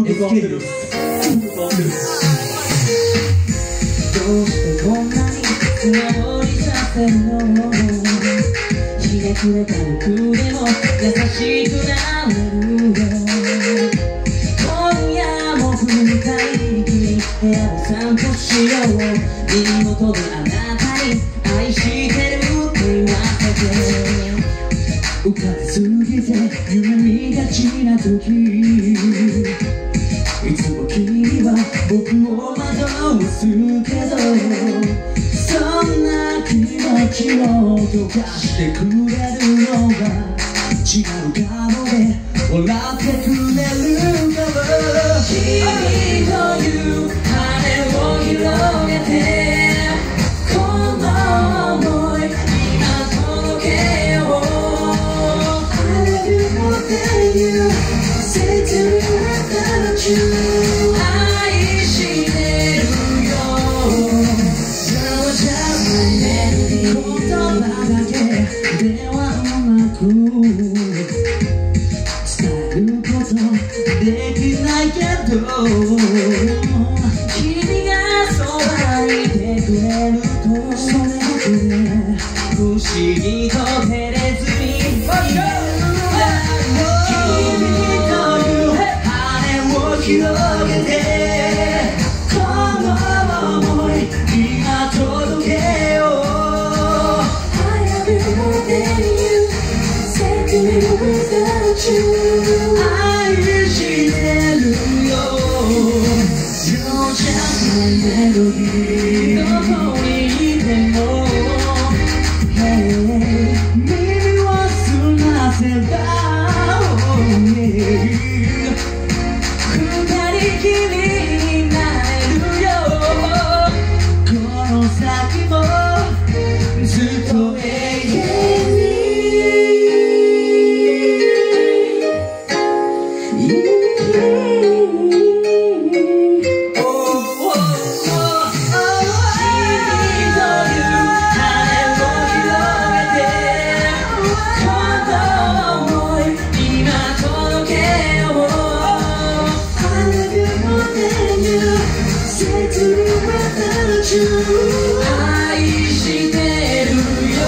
してこんなに曇りさせるの？ひねくれた僕でも優しくなれるよ。今夜も振り返り部屋を散歩しよう。耳元であなたに愛してるって言わせて、浮かれすぎて夢見がちな時、いつも君は僕を惑わすけど、そんな気持ちを溶かしてくれるのは違う顔で笑ってくれるかも。君という羽を広げてこの想い今届けよう。 I love you more than you say to me without you。愛してるよ。言葉だけではうまく伝えることできないけど、君がそばにいてくれるとそれだけで不思議と照れずにいる。君という羽を広げてこの想い今届けよう。 I love you more than you say to me without you。 愛してるよ。 You're just my melody。 どこにいても Hey 耳を澄ませば Oh yeah。 二人きりになれるよ。この先もずっと永遠に。愛してるよ。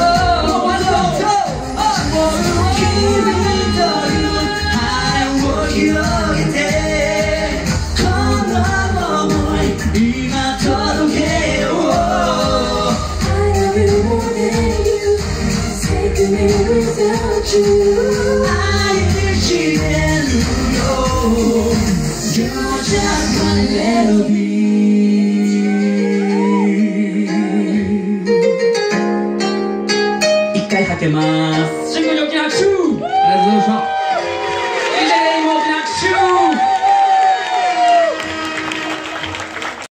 君という羽を広げてこの想い今届けよう。 I love you more than you say to me without you。 愛してるよ。 You're just my melody。一回はけます。新婚に大きな拍手。ありがとうございました。